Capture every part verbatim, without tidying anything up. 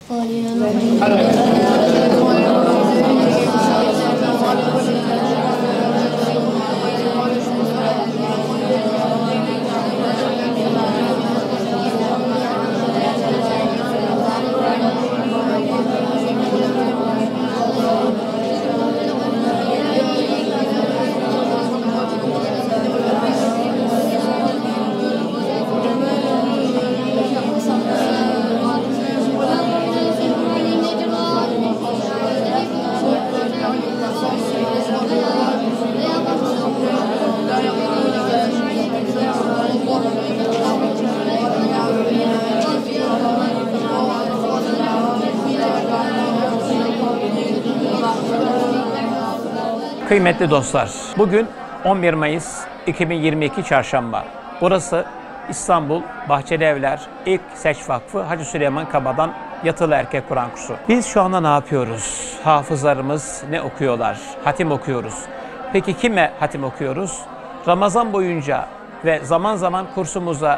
Kıymetli dostlar, bugün on bir Mayıs iki bin yirmi iki Çarşamba. Burası İstanbul Bahçeli Evler İlk Seç Vakfı Hacı Süleyman Kaba'dan yatılı erkek Kur'an kursu. Biz şu anda ne yapıyoruz? Hafızlarımız ne okuyorlar? Hatim okuyoruz. Peki kime hatim okuyoruz? Ramazan boyunca ve zaman zaman kursumuza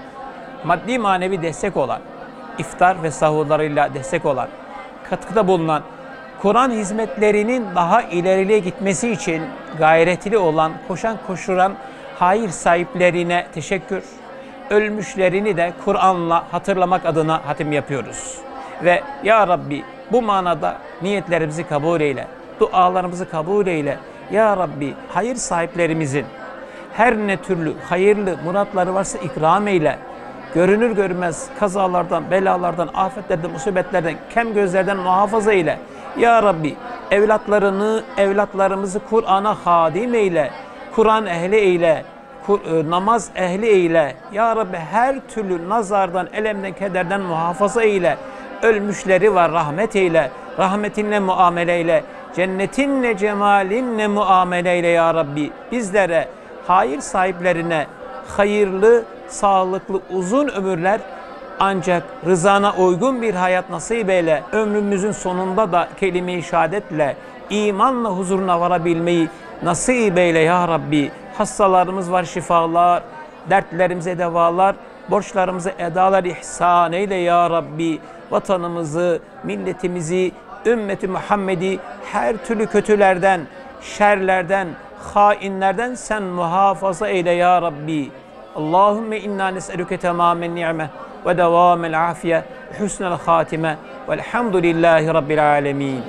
maddi manevi destek olan, iftar ve sahurlarıyla destek olan, katkıda bulunan, Kur'an hizmetlerinin daha ileriye gitmesi için gayretli olan, koşan koşuran hayır sahiplerine teşekkür. Ölmüşlerini de Kur'an'la hatırlamak adına hatim yapıyoruz. Ve Ya Rabbi bu manada niyetlerimizi kabul eyle, dualarımızı kabul eyle. Ya Rabbi hayır sahiplerimizin her ne türlü hayırlı muratları varsa ikram eyle. Görünür görmez kazalardan, belalardan, afetlerden, musibetlerden, kem gözlerden muhafaza eyle. Ya Rabbi evlatlarını, evlatlarımızı Kur'an'a hadim eyle. Kur'an ehli eyle. Kur, e, namaz ehli eyle. Ya Rabbi her türlü nazardan, elemden, kederden muhafaza eyle. Ölmüşleri var rahmet eyle. Rahmetinle muamele eyle. Cennetinle, cemalinle muamele eyle Ya Rabbi. Bizlere, hayır sahiplerine hayırlı, sağlıklı, uzun ömürler, ancak rızana uygun bir hayat nasip eyle. Ömrümüzün sonunda da kelime-i şehadetle, imanla huzuruna varabilmeyi nasip eyle Ya Rabbi. Hastalarımız var, şifalar, dertlerimize devalar, borçlarımıza edalar ihsan eyle Ya Rabbi. Vatanımızı, milletimizi, ümmeti Muhammed'i her türlü kötülerden, şerlerden, hainlerden sen muhafaza eyle Ya Rabbi. Allahümme inna nes'elüke temamen ni'me ve devamel afiye ve husnel hatime velhamdülillahi rabbil alemin.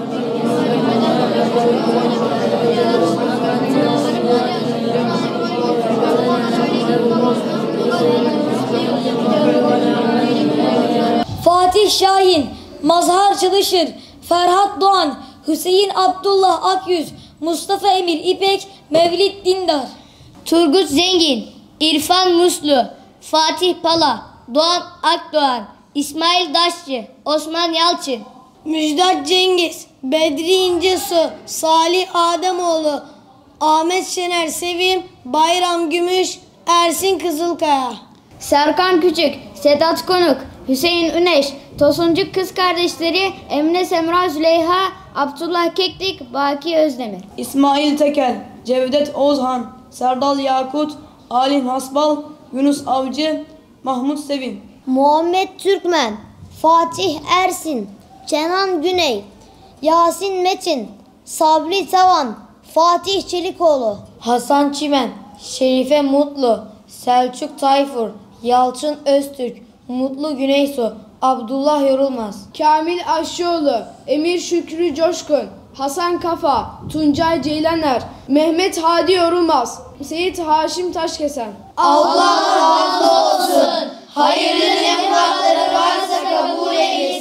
Fatih Şahin, Mazhar Çalışır, Ferhat Doğan, Hüseyin Abdullah Akyüz, Mustafa Emir İpek, Mevlid Dindar. Turgut Zengin, İrfan Muslu, Fatih Pala, Doğan Akdoğan, İsmail Daşçı, Osman Yalçın. Müjdat Cengiz, Bedri İncesu, Salih Ademoğlu, Ahmet Şener Sevim, Bayram Gümüş, Ersin Kızılkaya. Serkan Küçük, Sedat Konuk, Hüseyin Üneş, Tosuncuk kız kardeşleri Emine Semra Züleyha, Abdullah Keklik, Baki Özdemir. İsmail Tekel, Cevdet Oğuzhan, Serdal Yakut, Alim Hasbal, Yunus Avcı, Mahmut Sevin. Muhammed Türkmen, Fatih Ersin, Kenan Güney, Yasin Metin, Sabri Tavan, Fatih Çelikoğlu. Hasan Çimen, Şerife Mutlu, Selçuk Tayfur, Yalçın Öztürk, Mutlu Güneysu, Abdullah Yorulmaz. Kamil Aşçıoğlu, Emir Şükrü Coşkun, Hasan Kafa, Tuncay Ceylaner, Mehmet Hadi Yorulmaz, Seyit Haşim Taşkesen. Allah razı olsun. Hayırlı ne muratları varsa kabul eylesin.